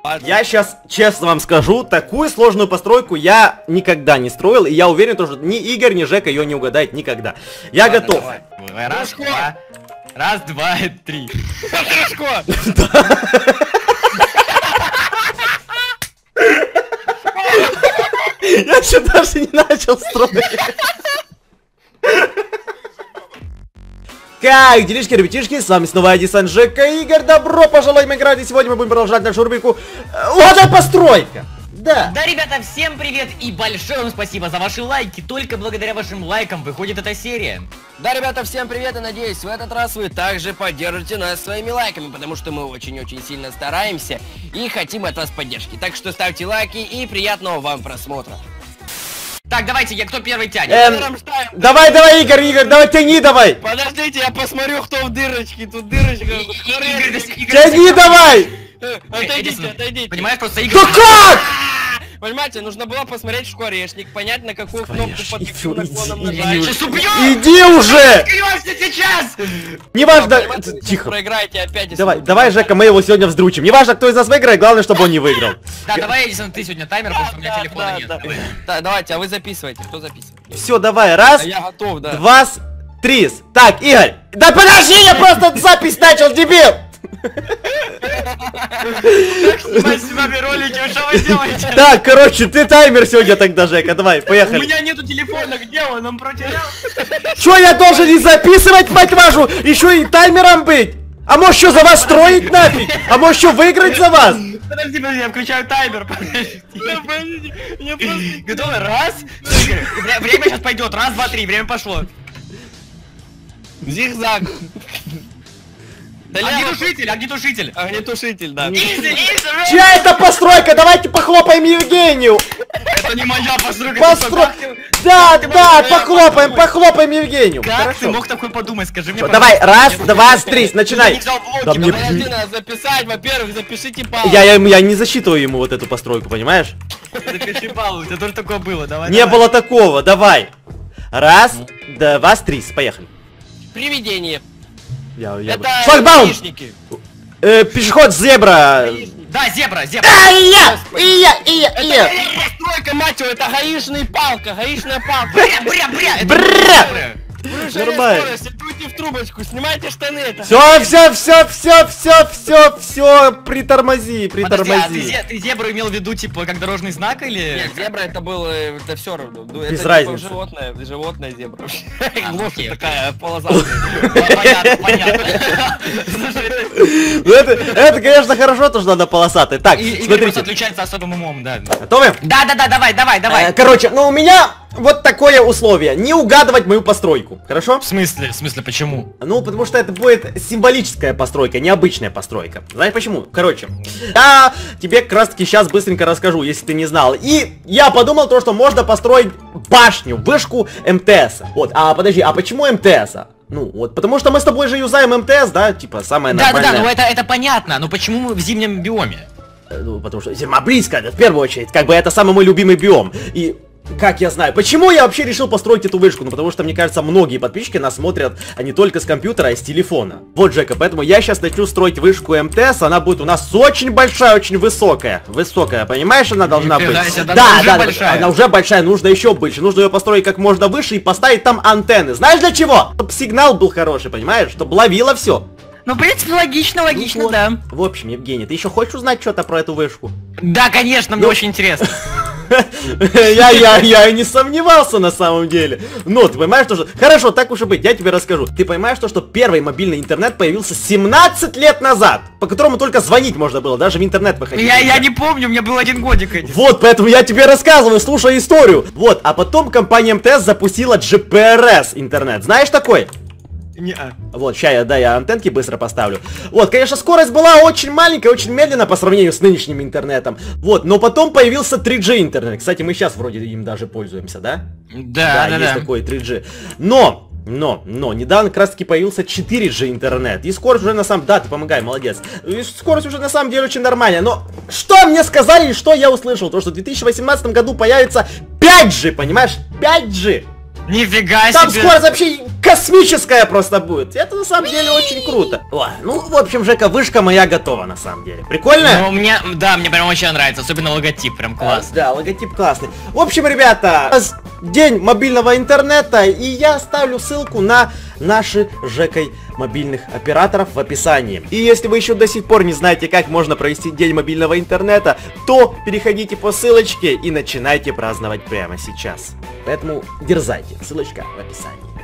Я сейчас честно вам скажу, такую сложную постройку я никогда не строил, и я уверен, что ни Игорь, ни Жека ее не угадает никогда. Я готов. Давай. Раз, два, три. Я еще даже не начал строить. Как делишки, ребятишки, с вами снова Эдисон, Жека и Игорь. Добро пожаловать в играть, и сегодня мы будем продолжать нашу рубрику «Лада постройка». Да, ребята, всем привет и большое вам спасибо за ваши лайки. Только благодаря вашим лайкам выходит эта серия. Да, ребята, всем привет и надеюсь, в этот раз вы также поддержите нас своими лайками, потому что мы очень-очень сильно стараемся и хотим от вас поддержки. Так что ставьте лайки и приятного вам просмотра. Так, давайте, кто первый тянет? Давай, Игорь, давай тяни, давай. Подождите, я посмотрю, кто в дырочке, тут дырочка. Тяни, давай. Отойдите. Понимаешь, просто Игорь... Да как? Понимаете, нужно было посмотреть в скворечник, понять, на какую кнопку под наклоном нажать. Иди уже! Сейчас! Неважно, тихо. Проиграете опять. Давай, Жека, мы его сегодня вздручим. Неважно, кто из нас выиграет, главное, чтобы он не выиграл. Да, давай, Эдисон, ты сегодня таймер, потому что у меня телефона нет. Да, давайте, а вы записывайте, кто записывает? Все, давай, раз, я готов, да. два, три. Так, Игорь. Да подожди, я просто запись начал, дебил! Снимать с вами ролики, что вы делаете? Так, короче, ты таймер сегодня тогда, Жека, давай, У поехали. меня нету телефона, где он? Он потерял. Что я должен и записывать, мать вашу, еще и таймером быть? А может что, за вас строить нафиг? А может что, выиграть за вас? Подожди, я включаю таймер. Готовы? Раз. Время сейчас пойдет. Раз, два, три. Время пошло. Зигзаг. Огнетушитель. Огнетушитель, да. Чья это постройка? Давайте похлопаем Евгению. Это не моя постройка. Да, похлопаем Евгению. Как ты мог такой подумать? Скажи мне. Давай, раз, два, три, начинай. Да мне надо записать, во-первых, запишите балл. Я не засчитываю ему вот эту постройку, понимаешь? Запиши балл, у тебя тоже такое было, давай. Не было такого, давай. Раз, два, три, поехали. Привидение. Это шлагбаум! Пешеход, зебра! Да, зебра! Ия! Постройка, мать его, это гаишная палка, Бря! Нормально. Дуйте в трубочку, снимайте штаны. Это все, притормози. Подожди, ты зебру имел в виду, типа, как дорожный знак или... Нет, зебра это было, это все равно. Без это разницы. Животное зебра. Лошадь такая полосатая. Понятно. Это, конечно, хорошо, то, что надо полосатый. Так, смотрите. Отличается особым умом, да. Готовы? Да, давай. Короче, ну у меня вот такое условие. Не угадывать мою постройку. Хорошо? В смысле, почему? Ну, потому что это будет символическая постройка, необычная постройка. Знаешь почему? Короче, я тебе как раз таки сейчас быстренько расскажу, если ты не знал. И я подумал то, что можно построить башню, вышку МТС. Вот, подожди, а почему МТС? Ну, вот, потому что мы с тобой же юзаем МТС, да, типа, самое нормальное. Да, ну это понятно, но почему мы в зимнем биоме? Ну, потому что зима близко, в первую очередь, как бы это самый мой любимый биом. И... Как я знаю, почему я вообще решил построить эту вышку? Ну, потому что, мне кажется, многие подписчики нас смотрят, а не только с компьютера, а и с телефона. Вот, Жека, поэтому я сейчас начну строить вышку МТС, она будет у нас очень большая, очень высокая. Высокая, понимаешь, она должна быть? Да, она уже большая, нужно еще больше. Нужно ее построить как можно выше и поставить там антенны. Знаешь для чего? Чтобы сигнал был хороший, понимаешь? Чтобы ловило все. Ну, в принципе, логично, вот. Да. В общем, Евгений, ты еще хочешь узнать что-то про эту вышку? Да, конечно, мне очень интересно. Я и не сомневался на самом деле. Но ты понимаешь, что... Хорошо, так уж и быть, я тебе расскажу. Ты понимаешь, что первый мобильный интернет появился 17 лет назад, по которому только звонить можно было, даже в интернет выходить. Я не помню, мне был 1 годик. Вот, поэтому я тебе рассказываю, слушай историю. Вот, а потом компания МТС запустила GPRS интернет. Знаешь такой? Вот, сейчас я антенки быстро поставлю. Вот, конечно, скорость была очень маленькая, очень медленная по сравнению с нынешним интернетом. Вот, но потом появился 3G интернет. Кстати, мы сейчас вроде им даже пользуемся, да? Да. Есть такой 3G. Но, недавно как раз таки появился 4G интернет. И скорость уже на самом... Да, ты помогай, молодец. И скорость уже на самом деле очень нормальная. Но что мне сказали и что я услышал? То, что в 2018 году появится 5G, понимаешь? 5G. Нифига Там себе. скорость вообще космическая просто будет. Это на самом деле очень круто. Ой, ну, в общем, Жека, вышка моя готова на самом деле. Прикольно? Ну, мне прям очень нравится, особенно логотип, прям класс. Да, логотип классный. В общем, ребята, у нас день мобильного интернета, и я ставлю ссылку на наши с Жекой мобильных операторов в описании. И если вы еще до сих пор не знаете, как можно провести день мобильного интернета, то переходите по ссылочке и начинайте праздновать прямо сейчас. Поэтому дерзайте, ссылочка в описании.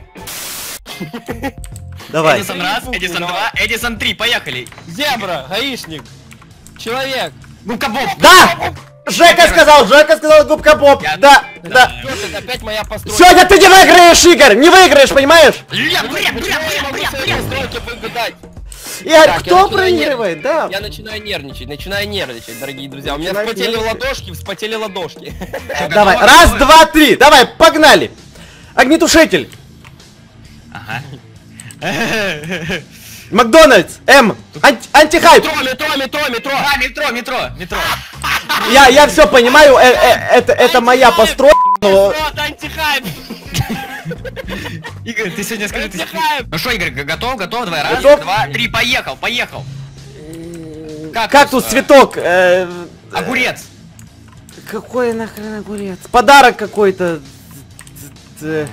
Давай. Эдисон раз, Эдисон два, Эдисон три, поехали. Зебра, гаишник, человек. Губка Боб. Да! Жека сказал Губка Боб. Да. Это опять моя постройка. Сегодня ты не выиграешь, Игорь! Не выиграешь, понимаешь? Игорь, Так, кто проигрывает? Да. Я начинаю нервничать, дорогие друзья. У меня Начинаешь вспотели ладошки. Давай, раз, два, три. Давай, погнали. Огнетушитель. Ага. Макдональдс. М. Антихайп. Метро. Я все понимаю, это моя постройка. но- Антихайп! Игорь, ты сегодня скажи, ты... Антихайп! Ну что, Игорь, готов? Давай, раз, Готов? два, три, поехал. Кактус, цветок. Огурец. Какой нахрен огурец? Подарок какой-то. Что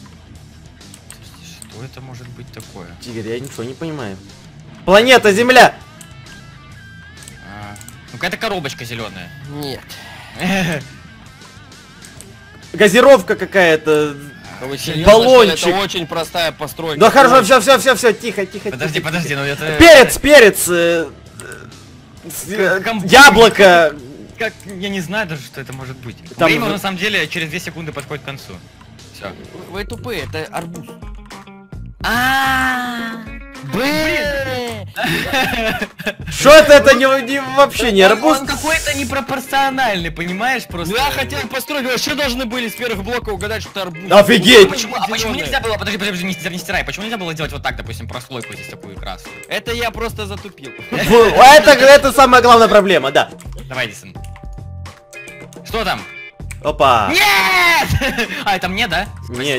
это может быть такое? Игорь, я ничего не понимаю. Планета Земля. Ну какая-то коробочка зеленая. Нет. Газировка какая-то. Вы серьезно, Баллончик. что это очень простая постройка. Да хорошо, все, тихо. Подожди, ну это... Перец, яблоко. Как, я не знаю даже, что это может быть. Там Время же- на самом деле через 2 секунды подходит к концу. Все. Вы тупые, это арбуз. Что это вообще не арбуз? Он какой-то непропорциональный, понимаешь, просто. Ну я хотел построить, вообще должны были с первых блоков угадать, что это арбуз. Офигеть! Почему нельзя было, подожди, не стирай, почему нельзя было сделать вот так, допустим, прослойку здесь такую красную? Это я просто затупил. Это самая главная проблема, да. Давай, Эдисон. Что там? Опа. Нет! А, это мне, да?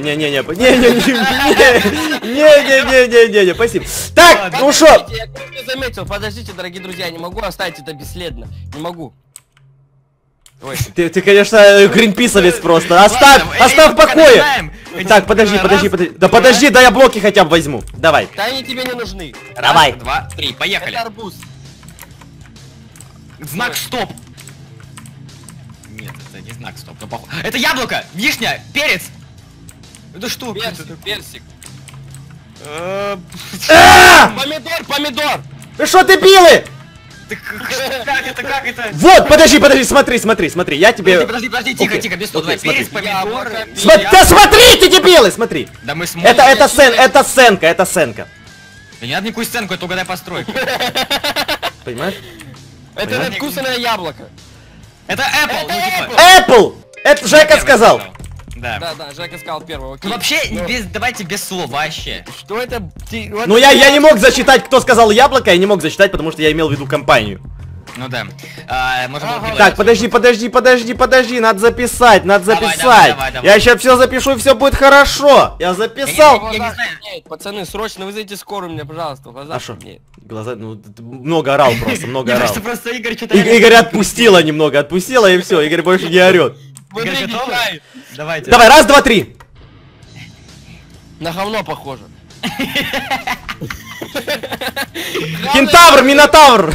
Не, спасибо. Так, ну шо? Я кое-что заметил, подождите, дорогие друзья, я не могу оставить это бесследно. Не могу. Ой. Ты, конечно, гринписовец просто. Оставь в покое. Так, подожди. Да подожди, да я блоки хотя бы возьму. Давай. Да они тебе не нужны. Давай. Раз, два, три, поехали. Это арбуз. Знак стоп. Нет, это не знак стоп. Это яблоко, вишня, перец. Это что? Персик. А! Помидор. Ты что, ты пилы? Как это? Вот, подожди, смотри, я тебе... Подожди, тихо, без слов. Давай, перец, помидор. Да смотрите, дебилы, смотри. Да мы смотрим. Это сценка. Да не надо никакую сценку, это угадай постройку. Понимаешь? Это надкусанное яблоко. Это Apple, ну типа. Apple! Это Жека сказал. Да. Да, Жека сказал первого. Ну вообще, давайте без слов вообще. Что это? Ну я не мог засчитать, кто сказал яблоко, я не мог засчитать, потому что я имел в виду компанию. Ну да. Можем Так, подожди, надо записать. Давай. Я сейчас все запишу, и все будет хорошо. Я записал. Я не знаю. Нет, пацаны, срочно вызовите скорую мне, пожалуйста, в глаза. А шо? Нет. Глаза, ну, ты много орал просто, много орал. Просто Игорь что-то... Игорь отпустила немного, и все, Игорь больше не орет. Игорь, готовы? Давайте. Давай, раз, два, три. На говно похоже. Кентавр, Минотавр.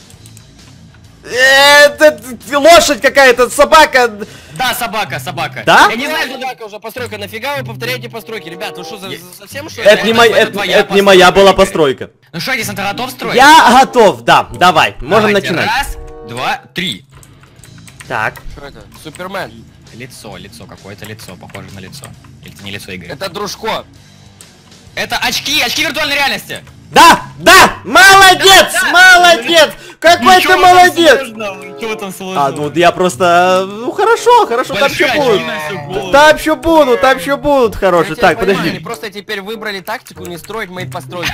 Это лошадь какая-то, собака. Да, собака. Да? Я не знаю, что собака уже постройка. Нафига вы повторяете постройки? Ребят, вы что, совсем что ли? Это не моя была постройка. Ну что, Эдисон, ты готов строить? Я готов, да, давай, можем Давайте, начинать. Раз, два, три. Так. Что это? Супермен. Лицо, какое-то лицо, похоже на лицо. Или это не лицо Игоря? Это дружко. Это очки виртуальной реальности. Да, молодец, Да. молодец. Какой ты молодец! Чего там сложного? А, ну я просто... Ну хорошо, хорошо, там еще будут. Там еще будут хорошие. Так, подожди. Они просто теперь выбрали тактику не строить мои постройки.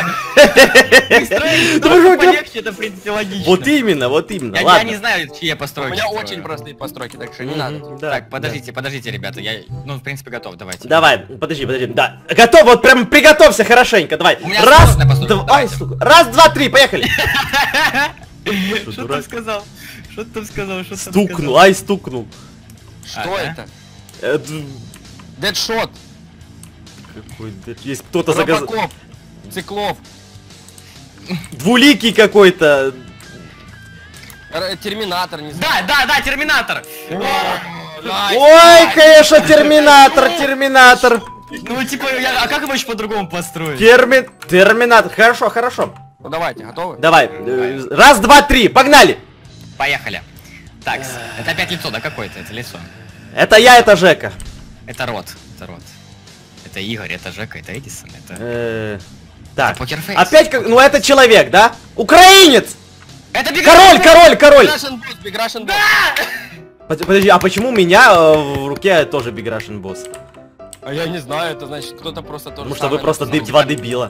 Полегче, это в принципе логично. Вот именно, Я ладно. не знаю, чьи я У постройки. меня строю. очень простые постройки, так что не надо. Да, Так, подождите, ребята, я, ну, в принципе, готов, давайте. Давай, подожди, да. Готов, вот прям приготовься хорошенько, давай. У меня Раз, сложная постройка, два, давайте. сука. Раз, два, три, поехали. Что ты сказал? Что ты сказал? Стукнул, ай, стукнул. Что Ага. это? Дедшот, Какой, есть кто-то заказал. Робокоп, Циклов, Двуликий какой-то. Терминатор, не знаю. Да, Терминатор! Найс. Ой, конечно, терминатор. Ну, типа, а как его еще по-другому построить? Терминатор, хорошо. Ну давайте, готовы? Давай, раз, два, три, погнали. Поехали. Так, это опять лицо, да, какое-то? Это лицо. Это я, это Жека. Это рот. Это Игорь, это Жека, это Эдисон, это... Так, покерфейс. опять как, ну это человек, да? Украинец! Это Король! Big Russian Boss. Подожди, а почему у меня в руке тоже Big Russian Boss? А я не знаю, это значит кто-то просто тоже. Потому что вы просто два дебила.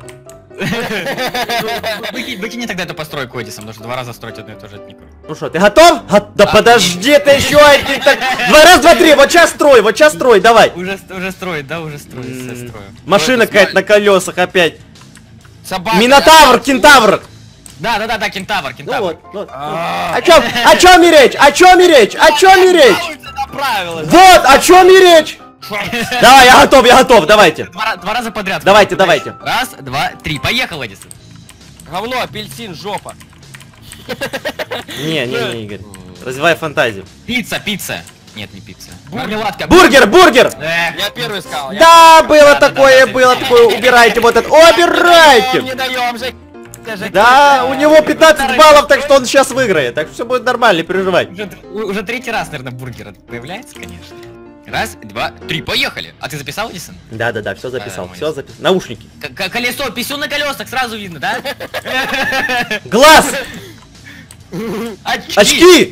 Выкини тогда эту постройку, Эдисон, потому что 2 раза строить одно и то же, это не круто. Ну что, ты готов? Да подожди, ты еще один так. Раз, два, три, вот сейчас строй, давай. Уже строит, да, уже строит, все строю. Машина какая-то на колесах опять. Собака. Минотавр, кентавр. Да, кентавр. Ну вот. А, О чем и речь? Направилось. Вот, о чем и речь. Давай, я готов, давайте. 2 раза подряд. Давайте. Раз, два, три, поехал, Эдисон. Говно, апельсин, жопа. Не, Игорь. Развивай фантазию. Пицца. Нет, не пицца. Мармеладка. Бургер. Я первый сказал. Да, было такое, убирайте вот это, убирайте. Не даем же. Да, у него 15 баллов, так что он сейчас выиграет. Так что все будет нормально, не переживай. Уже 3-й раз, наверное, бургер появляется, конечно. Раз, два, три, поехали. А ты записал, Эдисон? Да, все записал, Да, Наушники. Колесо, писюн на колесах, сразу видно, да? Глаз! Очки!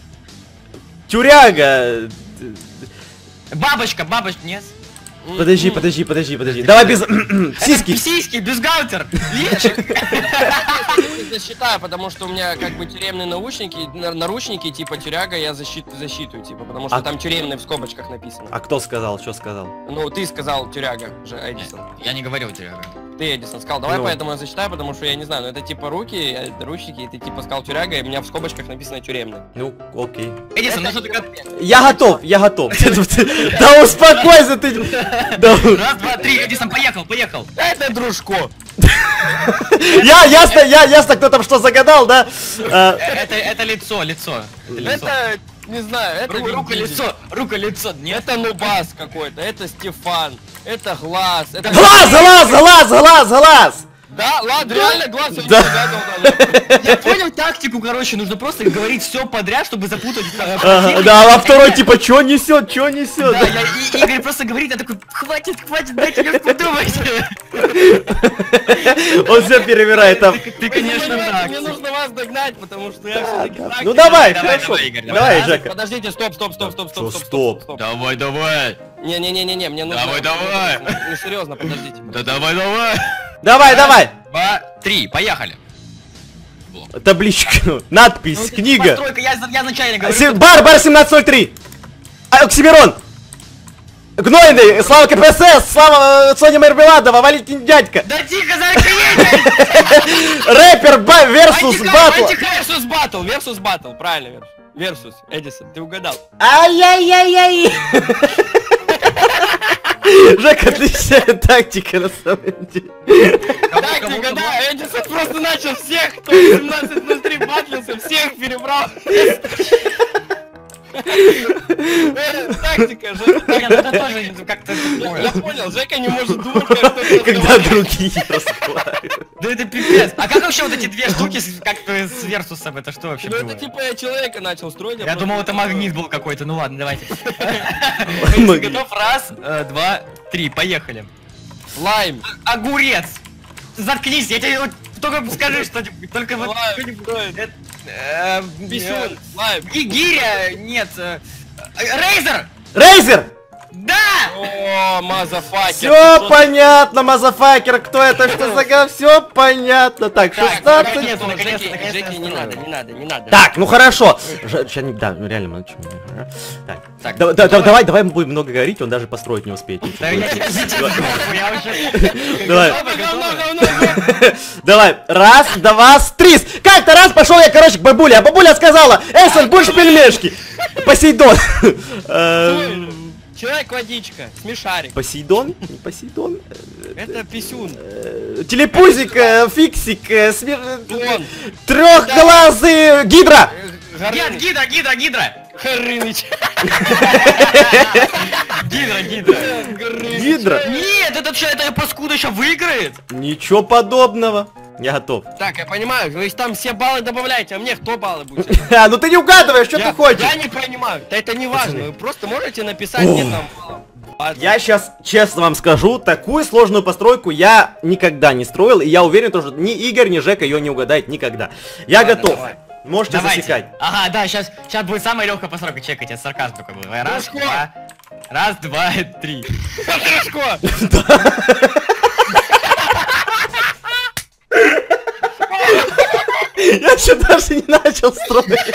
Тюряга! Бабочка, нет? Подожди. Давай без... Сиськи! Сиськи, бюстгальтер! Засчитаю, потому что у меня как бы тюремные наручники, типа тюряга, я засчитываю, типа, потому что там тюремные в скобочках написано. А кто сказал, что сказал? Ну, ты сказал тюряга, же, Эдисон. Я не говорил тебе. Ты, Эдисон, сказал, давай Ну. поэтому я засчитаю, потому что я не знаю, ну это типа наручники, и ты типа сказал тюряга, и у меня в скобочках написано тюремный. Ну, окей. Эдисон, ну что ты... Я готов. Да успокойся ты. Да. Раз, два, три, Эдисон, поехал. Это дружко. Ясно, кто там что загадал, да? Это лицо. Это, не знаю, это Рука, лицо, нет? Это Нубас какой-то, это Стефан, это Глаз, это... Глаз! Да, ладно, реально Глаз, я не Да. загадывал, да. Я понял тактику, короче, нужно просто говорить все подряд, чтобы запутать. Да, а второй типа, чё несет? Да, Игорь просто говорит, я такой, хватит, дайте мне подумать. Он все перевирает там. Ты, конечно, так. Мне нужно вас догнать, потому что я все-таки так. Ну давай, Давай, хорошо. Игорь, Давай, Жека. Подождите, стоп. Что стоп? Давай. Не, мне нужно... Давай. Ну серьезно, подождите. Да давай. Давай. 2, 3, поехали. Табличка, надпись, книга. Постройка, я изначально говорю. Бар 1703. Оксимирон. Гнойный, Слава КПСС, Слава Соня Мармеладова, Валентин дядька. Да тихо, заткнись! Рэпер Versus battle, правильно, Versus. Эдисон, ты угадал. Ай-яй-яй-яй. Жека, отличная тактика на самом деле. Тактика, да, Эдисон просто начал всех, кто 17/3 батлился, всех перебрал. Тактика, Жека. Это тоже как-то... Я понял, Жека не может думать, как кто-то... Когда другие расплавят. Да это пипец. А как вообще вот эти две штуки как-то с Версусом, это что вообще Ну это было? типа я человека начал строить. Я думал, это магнит был какой-то, ну ладно, давайте. Магнит. Готов? Раз, два, три, поехали. Лайм. Огурец! Заткнись, я тебе... только скажи что-нибудь, только вот Лайв, что-нибудь. кто это? Писюн, лайв. Гиря, нет. Рейзер! Рейзер! Да! О, мазафакер. Все понятно, мазафакер, кто это, что за... Все понятно. Так, Так, 16. наконец-то, Жеки, наконец-то Жеки, не настроил. надо, не надо. Так, ну хорошо. Сейчас не... Да, ну реально молчу. Так. Так, Давай мы будем много говорить, он даже построить не успеет. Да я тебе сейчас я уже... Давай. Готово. Давай, раз, два, три. Как-то раз пошел я, короче, к бабуле, а бабуля сказала: Эйсон, будешь пельмешки? Посейдон. Человек-водичка, смешарик. Посейдон? Не Посейдон? Это писюн. Телепузик, фиксик, Клон. трехглазый гидра. Горыныч. Гидра! Горыныч. Гидра! Гидра? Нет, этот что, это паскуда еще выиграет? Ничего подобного. Я готов. Так, я понимаю, вы там все баллы добавляете, а мне кто баллы будет? А, ну ты не угадываешь, что ты хочешь. Я не понимаю, да это не важно, вы просто можете написать мне там... Я сейчас честно вам скажу, такую сложную постройку я никогда не строил, и я уверен, что ни Игорь, ни Жека ее не угадает никогда. Я Ладно, готов. давай. Можете Давайте. засекать. Ага, да, сейчас будет самая легкая постройка, чекайте, сарказм только был. Раз, два, три. Дружко! Я еще даже не начал строить.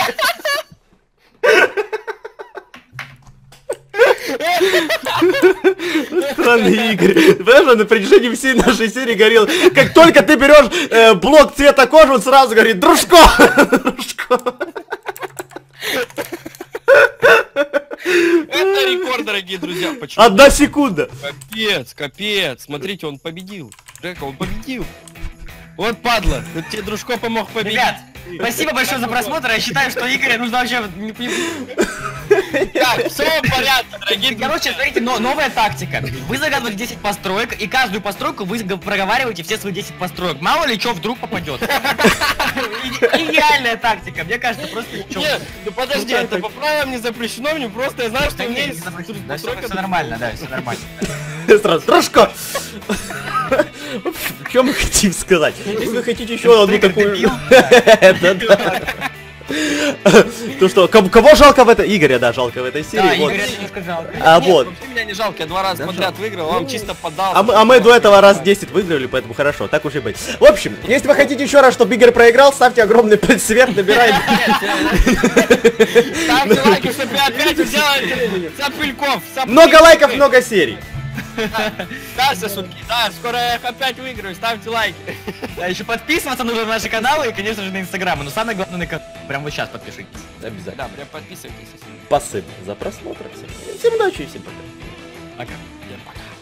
Странный Игорь. Понимаешь, он на протяжении всей нашей серии говорил, как только ты берешь блок цвета кожи, он сразу говорит: Дружко! Дружко! Это рекорд, дорогие друзья. Почему? 1 секунда. Капец. Смотрите, он победил. Жека, он победил. Вот падла. Вот тебе Дружко помог победить. Ребят, спасибо большое за просмотр, я считаю, что Игоря нужно вообще... Так, все в порядке, дорогие друзья. Короче, смотрите, новая тактика. Вы загадываете 10 построек, и каждую постройку вы проговариваете все свои 10 построек. Мало ли что вдруг попадет. Идеальная тактика, мне кажется, просто ничего. Нет, ну подожди, это по правилам не запрещено, мне просто я знаю, что у меня есть Да, все нормально, да, все нормально. Сразу, Дружко! Что мы хотим сказать? Если вы хотите еще одну такую... Да. Ну что, кого жалко в этой... Игоря, да, жалко в этой Да, серии. вот. Игоря немножко жалко. А Нет, вот. вообще меня не жалко, я 2 раза Да, подряд выиграл, вам чисто поддал. А мы до этого раз 10 выиграли, поэтому хорошо, так уж и быть. В общем, если вы хотите еще раз, чтобы Игорь проиграл, ставьте огромный палец вверх, набираем. Ставьте лайки, чтобы опять сделали Сапыльков. Много лайков, много серий. Да, сосудки, да, скоро я их опять выиграю, ставьте лайки. Да, еще подписываться нужно на наши каналы и, конечно же, на инстаграмы. Но самое главное, на канал. Прям вот сейчас подпишитесь. Обязательно. Да, прям подписывайтесь. Спасибо за просмотр. Всем удачи и всем пока. Пока. Всем пока.